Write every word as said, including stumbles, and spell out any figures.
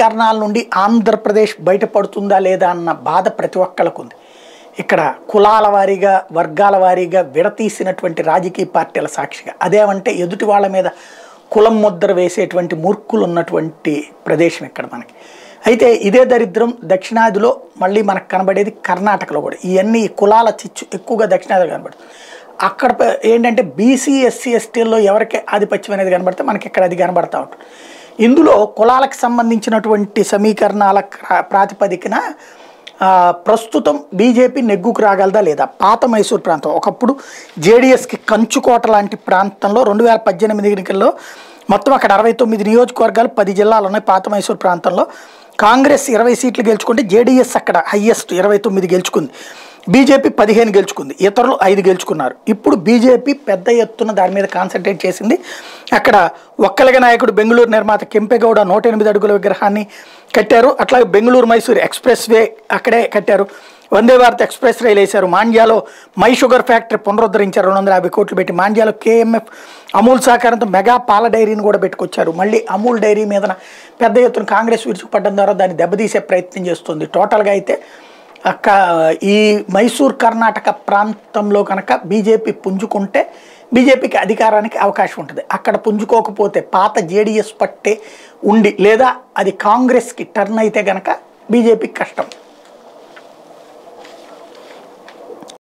సమీకరణాల నుండి ఆంధ్రప్రదేశ్ బయటపడుతుందా లేదా అన్న బాధ ప్రతి ఒక్కళ్ళకు ఉంది. ఇక్కడ కులాల వారీగా వర్గాల వారీగా విడతీసినటువంటి రాజకీయ పార్టీల సాక్షిగా అదేమంటే ఎదుటి వాళ్ళ మీద కులం ముద్ర వేసేటువంటి మూర్ఖులు ఉన్నటువంటి ప్రదేశం ఇక్కడ మనకి. అయితే ఇదే దరిద్రం దక్షిణాదిలో మళ్ళీ మనకు కనబడేది కర్ణాటకలో కూడా. ఇవన్నీ కులాల చిచ్చు ఎక్కువగా దక్షిణాదిలో కనబడుతుంది. అక్కడ ఏంటంటే బీసీ ఎస్సీ ఎస్టీల్లో ఎవరికి ఆధిపత్యం అనేది కనబడితే మనకి ఇక్కడ అది కనబడతా ఉంటుంది. ఇందులో కులాలకు సంబంధించినటువంటి సమీకరణాల ప్రాతిపదికన ప్రస్తుతం బీజేపీ నెగ్గుకు రాగలదా లేదా. పాత మైసూర్ ప్రాంతం ఒకప్పుడు జేడీఎస్కి కంచుకోట లాంటి ప్రాంతంలో రెండు వేల పద్దెనిమిది ఎన్నికల్లో మొత్తం అక్కడ అరవై తొమ్మిది నియోజకవర్గాలు పది జిల్లాలు ఉన్నాయి. పాత మైసూర్ ప్రాంతంలో కాంగ్రెస్ ఇరవై సీట్లు గెలుచుకుంటే జేడీఎస్ అక్కడ హయ్యెస్ట్ ఇరవై తొమ్మిది గెలుచుకుంది, బీజేపీ పదిహేను గెలుచుకుంది, ఇతరులు ఐదు గెలుచుకున్నారు. ఇప్పుడు బీజేపీ పెద్ద ఎత్తున దాని మీద కాన్సన్ట్రేట్ చేసింది. అక్కడ ఒక్కలిగ నాయకుడు బెంగళూరు నిర్మాత కెంపెగౌడ నూట ఎనిమిది అడుగుల విగ్రహాన్ని కట్టారు. అట్లాగే బెంగళూరు మైసూరు ఎక్స్ప్రెస్ వే అక్కడే కట్టారు. వందే భారత్ ఎక్స్ప్రెస్ రైలు వేశారు. మాండ్యాలో మై షుగర్ ఫ్యాక్టరీ పునరుద్ధరించారు. రెండు వందల యాభై కోట్లు పెట్టి మాండ్యాలో కేఎంఎఫ్ అమూల్ సహకారంతో మెగా పాల డైరీని కూడా పెట్టుకొచ్చారు. మళ్ళీ అమూల్ డైరీ మీద పెద్ద ఎత్తున కాంగ్రెస్ విరుచుకుపడడం ద్వారా దాన్ని దెబ్బతీసే ప్రయత్నం చేస్తుంది. టోటల్గా అయితే అక్క ఈ మైసూర్ కర్ణాటక ప్రాంతంలో కనుక బీజేపీ పుంజుకుంటే బీజేపీకి అధికారానికి అవకాశం ఉంటుంది. అక్కడ పుంజుకోకపోతే పాత జేడీఎస్ పట్టే ఉండి లేదా అది కాంగ్రెస్కి టర్న్ అయితే కనుక బీజేపీకి కష్టం.